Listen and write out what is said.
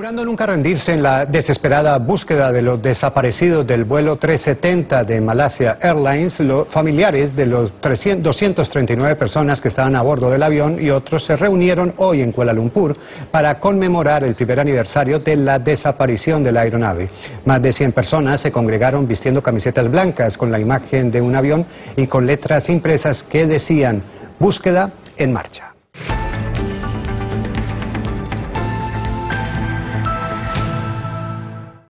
Jurando nunca rendirse en la desesperada búsqueda de los desaparecidos del vuelo 370 de Malaysia Airlines, los familiares de los 239 personas que estaban a bordo del avión y otros se reunieron hoy en Kuala Lumpur para conmemorar el primer aniversario de la desaparición de la aeronave. Más de 100 personas se congregaron vistiendo camisetas blancas con la imagen de un avión y con letras impresas que decían: búsqueda en marcha.